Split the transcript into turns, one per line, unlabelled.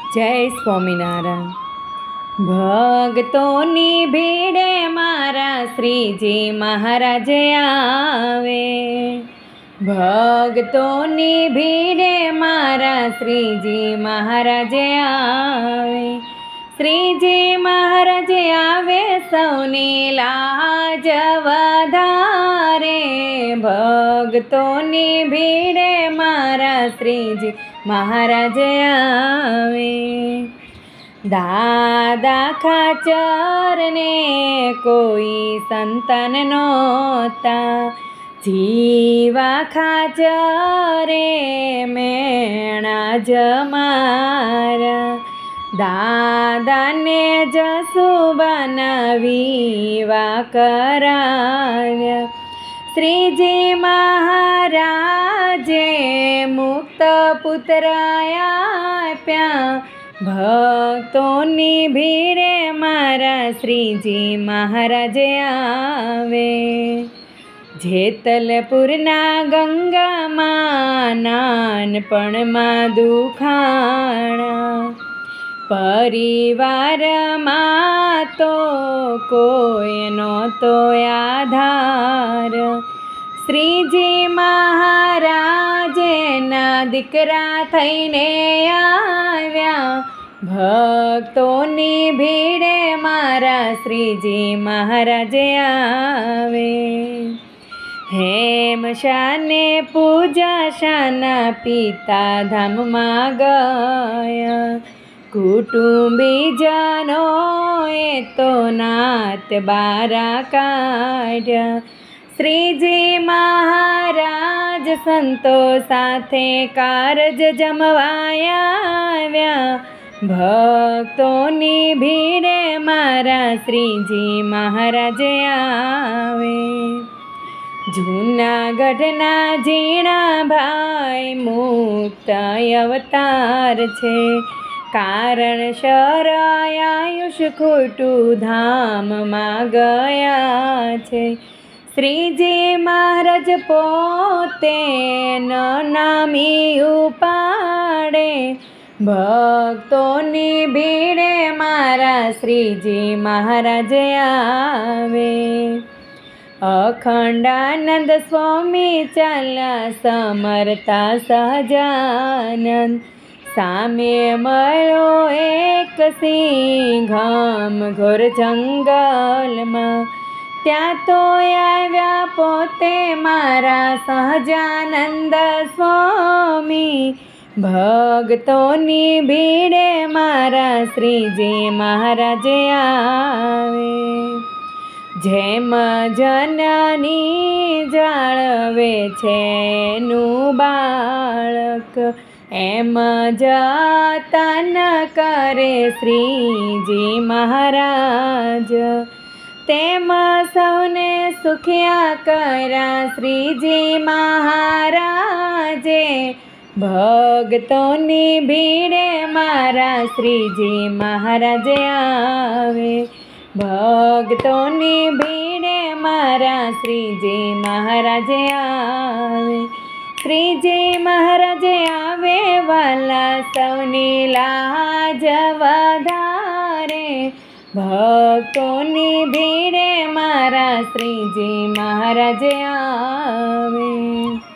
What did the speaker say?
જય સ્વામિનારાયણ. ભક્તોની ભીડે મારા શ્રીજી મહારાજ આવે. ભક્તોની ભીડે મારા શ્રીજી મહારાજ આવે. શ્રીજી મહારાજ આવે સૌની લાજ વધારે. ભક્તોની ભીડે મારા શ્રીજી મહારાજ આવે. દાદા ખાચરને કોઈ સંતાન નહોતા. જીવા ખાચરે મેણા જમારા. દાદાને જસુબાના વિવાહ કરાવ્યા. શ્રીજી મહારાજે મુક્ત પુત્ર આપ્યા. ભક્તોની ભીડે મારા શ્રીજી મહારાજ આવે. જેતલપુરના ગંગામાં નાનપણમાં દુખાણા. પરિવારમાં તો કોઈ નહોતો આધાર. શ્રીજી મહારાજના દીકરા થઈને આવ્યા. ભક્તોની ભીડે મારા શ્રીજી મહારાજ આવે. હેમ શાને પૂજા શાના પિતા ધામમાં ગયા. કુટુંબીજનોએ તો નાત બારા કાઢ્યા. શ્રીજી મહારાજ સંતો સાથે કારજ જમવાયા. ભક્તોની ભીડે મારા શ્રીજી મહારાજ આવે. જૂનાગઢના ઝીણા ભાઈ મુક્ત અવતાર છે. કારણસર આયુષ ખોટું ધામમાં ગયા છે. શ્રીજી મહારાજ પોતે નામી ઉપાડે. ભક્તોની ભીડે મારા શ્રીજી મહારાજ આવે. અખંડાનંદ સ્વામી ચાલ્યા સમરતા સહજાનંદ. સામે મળ્યો એક સિંહ ઘોર જંગલમાં. ત્યાં તો આવ્યા પોતે મારા સહજાનંદ સ્વામી. ભક્તોની ભીડે મારા શ્રીજી મહારાજ આવે. જેમ જનની જાળવે છે એનું બાળક, એમ જતન કરે શ્રીજી મહારાજ. તેમ સૌને સુખ્યા કર્યા શ્રીજી મહારાજે. ભક્તોની ભીડે મારા શ્રીજી મહારાજ આવે. ભક્તોની ભીડે મારા શ્રીજી મહારાજ આવે. શ્રીજી મહારાજ આવે વાલા સૌની લાજ વધારે. ભક્તોની ભીડે મારા શ્રીજી મહારાજ આવે.